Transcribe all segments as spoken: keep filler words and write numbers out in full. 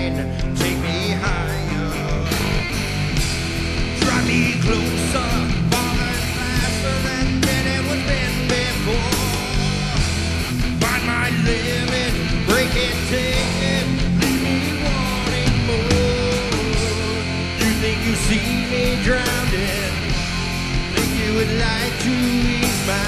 mind, take me higher. Drive me closer, farther and faster than anyone been before. Find my limit, break it, take it, leave me wanting more. You think you see me drowning? Think you would like to ease my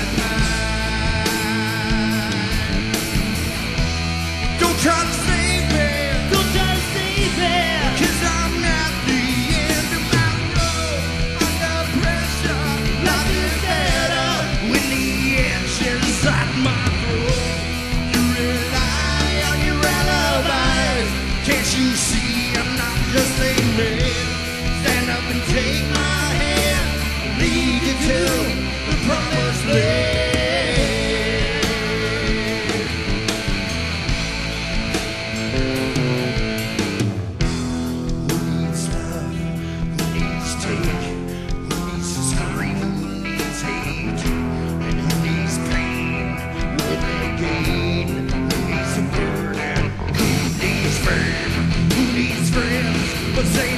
mind? Don't try to save me, Don't try to save me, 'cause I'm at the end of my road. Under pressure, life is better when the edge inside my throat. You rely on your alibis. Can't you see I'm not just a man? Stand up and take my hand, lead you to the promised land. Who needs love? Who needs take? Who needs to scream? Who needs hate? And who needs pain? What they gain? Who needs a burden? Who needs fame? Who needs friends? But say